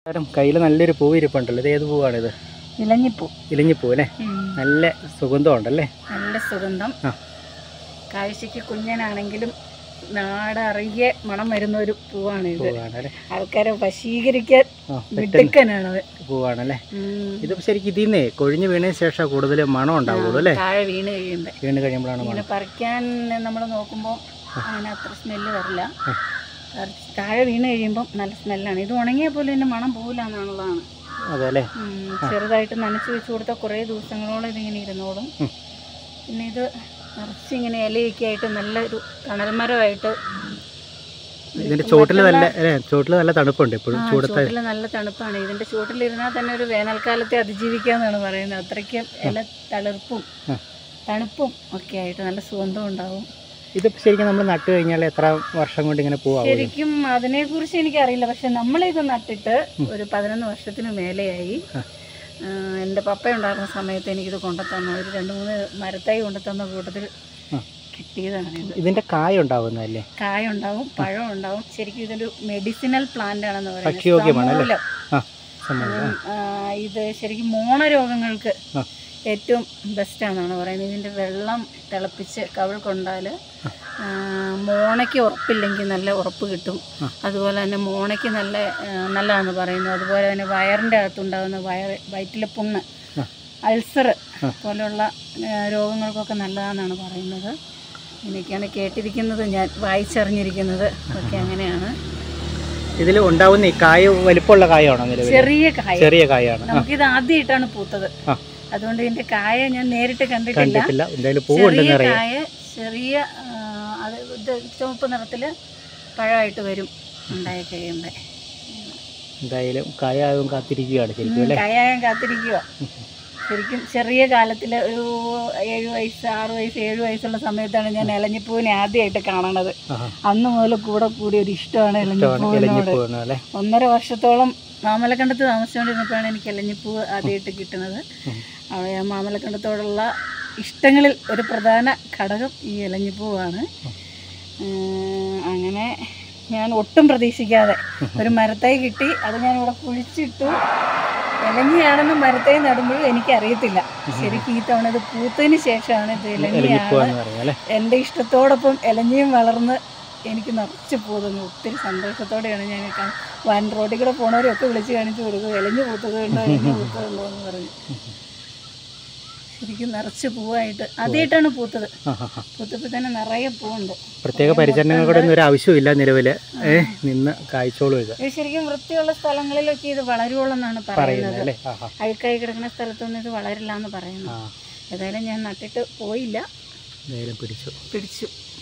കയ്യിൽ നല്ലൊരു പൂവ് ഇരിപ്പുണ്ടല്ലോ. ഇത് ഏത് പൂവാണിത്? ഇലഞ്ഞിപ്പൂ. ഇലഞ്ഞിപ്പൂ അല്ലേ? നല്ല സുഗന്ധം ഉണ്ടല്ലേ? നല്ല സുഗന്ധം. കാഴ്ചക്ക് കുഞ്ഞനാണെങ്കിലും നാടറിയെ മണം വരുന്ന ഒരു പൂവാണ് ഇത്. ആൾക്കാരെ വശീകരിക്കാൻ മിടുക്കനാണത് പൂവാണല്ലേ? ഇത് ശരിക്കും ഇതിന്നേ കൊഴിഞ്ഞു വീണതിന് ശേഷം കൂടുതൽ മണം ഉണ്ടാവുള്ളൂ അല്ലേ? താഴെ വീണ് കഴിയുമ്പോഴാണ് ഇങ്ങനെ പറിക്കാൻ നമ്മൾ നോക്കുമ്പോൾ അങ്ങനെ അത്ര സ്മെല്ല് വരില്ല. താഴെ വീണ് കഴിയുമ്പോൾ നല്ല സ്മെല്ലാണ്. ഇത് ഉണങ്ങിയാൽ പോലും ഇതിൻ്റെ മണം പോകില്ല എന്നുള്ളതാണ്. അതെ, ചെറുതായിട്ട് നനച്ച് വെച്ച് കൊടുത്താൽ കുറേ ദിവസങ്ങളോളം ഇതിങ്ങനെ ഇരുന്നോളും. പിന്നെ ഇത് നിറച്ചിങ്ങനെ ഇലയൊക്കെ ആയിട്ട് നല്ലൊരു തണൽമരമായിട്ട്. ഇതിന്റെ ചോട്ടിൽ നല്ല തണുപ്പുണ്ട് എപ്പോഴും. ചോട്ടിൽ നല്ല തണുപ്പാണ്. ഇതിന്റെ ചോട്ടിലിരുന്നാൽ തന്നെ ഒരു വേനൽക്കാലത്തെ അതിജീവിക്കാന്നാണ് പറയുന്നത്. അത്രയ്ക്കും ഇല തളിർപ്പും തണുപ്പും ഒക്കെ ആയിട്ട് നല്ല സുഗന്ധം ഉണ്ടാവും. ഇത് ശരിക്കും നമ്മൾ നട്ടു കഴിഞ്ഞാൽ എത്ര വർഷം കൊണ്ട് ഇങ്ങനെ പോവാം? ശരിക്കും അതിനെക്കുറിച്ച് എനിക്കറിയില്ല. പക്ഷെ നമ്മളിത് നട്ടിട്ട് ഒരു 11 വർഷത്തിന് മേലെയായി. എൻ്റെ പപ്പ ഉണ്ടായിരുന്ന സമയത്ത് എനിക്കിത് കൊണ്ടുതന്നു. ഒരു 2-3 മരത്തൈ കൊണ്ടുതന്ന കൂട്ടത്തിൽ കിട്ടിയതാണ് ഇത്. ഇതിന്റെ കായ ഉണ്ടാവുന്നതല്ലേ? കായ ഉണ്ടാവും, പഴം ഉണ്ടാവും. ശരിക്കും ഇതൊരു മെഡിസിനൽ പ്ലാന്റ് ആണെന്ന് പറയുന്നത്. ഇത് ശരിക്കും മോണരോഗങ്ങൾക്ക് ഏറ്റവും ബെസ്റ്റാണെന്നാണ് പറയുന്നത്. ഇതിൻ്റെ വെള്ളം തിളപ്പിച്ച് കവിൾ കൊണ്ടാൽ മോണയ്ക്ക് ഉറപ്പില്ലെങ്കിൽ നല്ല ഉറപ്പ് കിട്ടും. അതുപോലെ തന്നെ മോണയ്ക്ക് നല്ലതാണെന്ന് പറയുന്നു. അതുപോലെ തന്നെ വയറിൻ്റെ അകത്തുണ്ടാകുന്ന വയറ്റിലെ പുണ്ണ്, അൾസർ പോലെയുള്ള രോഗങ്ങൾക്കൊക്കെ നല്ലതാണെന്നാണ് പറയുന്നത്. ഇങ്ങനെയൊക്കെയാണ് കേട്ടിരിക്കുന്നത്, ഞാൻ വായിച്ചറിഞ്ഞിരിക്കുന്നത് ഒക്കെ അങ്ങനെയാണ്. ഇതിൽ ഉണ്ടാവുന്ന ഈ കായ വലിപ്പമുള്ള കായാണോ? ചെറിയ കായാണ്. നമുക്കിത് ആദ്യമായിട്ടാണ് പൂത്തത്. അതുകൊണ്ട് ഇതിന്റെ കായ ഞാൻ നേരിട്ട് കണ്ടിട്ടില്ല. ചെറിയ കായ, ചെറിയ ഇത് ചുവപ്പ് നിറത്തില് പഴമായിട്ട് വരും ഉണ്ടായി കഴിയുമ്പോൾ. എന്തായാലും കായാകാൻ കാത്തിരിക്കുകയാണ് ശരിക്കും അല്ലേ? കായാകാൻ കാത്തിരിക്കുക. ശരിക്കും ചെറിയ കാലത്തിൽ ഒരു 7 വയസ്സ് 6 വയസ്സ് 7 വയസ്സുള്ള സമയത്താണ് ഞാൻ ഇലഞ്ഞിപ്പൂവിനെ ആദ്യമായിട്ട് കാണണത്. അന്ന് മുതൽ കൂടി ഒരു ഇഷ്ടമാണ് ഇലഞ്ഞിപ്പൂവിനോട്. 1.5 വർഷത്തോളം മാമലക്കണ്ടത്ത് താമസിച്ചുകൊണ്ടിരുന്നപ്പോഴാണ് എനിക്ക് ഇലഞ്ഞിപ്പൂവ് ആദ്യമായിട്ട് കിട്ടുന്നത്. അവിടെ ആ മാമലക്കണ്ടത്തോടുള്ള ഇഷ്ടങ്ങളിൽ ഒരു പ്രധാന ഘടകം ഈ ഇലഞ്ഞിപ്പൂവാണ്. അങ്ങനെ ഞാൻ ഒട്ടും പ്രതീക്ഷിക്കാതെ ഒരു മരത്തൈ കിട്ടി. അത് ഞാനിവിടെ കുഴിച്ചിട്ടു. ഇലഞ്ഞിയാണെന്ന് മരത്തൈ നടുമ്പോഴും എനിക്കറിയത്തില്ല. ശരിക്കും ഈ തവണ ഇത് പൂത്തതിന് ശേഷമാണ് ഇത് ഇലഞ്ഞിയാണ്. എൻ്റെ ഇഷ്ടത്തോടൊപ്പം ഇലഞ്ഞിയും വളർന്ന് എനിക്ക് നിറച്ച് പോകുന്നു. ഒത്തിരി സന്തോഷത്തോടെയാണ് ഞാൻ വൻ റോഡിൽ കൂടെ പോണവരൊക്കെ വിളിച്ച് കാണിച്ചു കൊടുക്കും, ഇലഞ്ഞി പൂത്തതുണ്ടോ എന്ന് പറഞ്ഞു. ശരിക്കും നിറച്ച് പൂവായിട്ട് ആദ്യമായിട്ടാണ് പൂത്തത്. പൂത്തപ്പോൾ തന്നെ നിറയെ പൂവുണ്ട്. പ്രത്യേക പരിചരണങ്ങളുടെ ഒരു ആവശ്യമില്ല. നിലവില് നിന്ന് കായ്ച്ചോളും. ഇത് ശരിക്കും വൃത്തിയുള്ള സ്ഥലങ്ങളിലൊക്കെ ഇത് വളരുള്ളൂ എന്നാണ് പറയുന്നത്. അഴുക്കായി കിടക്കുന്ന സ്ഥലത്തൊന്നും ഇത് വളരില്ല എന്ന് പറയുന്നു. ഏതായാലും ഞാൻ നട്ടിട്ട് പോയില്ല, പിടിച്ചു.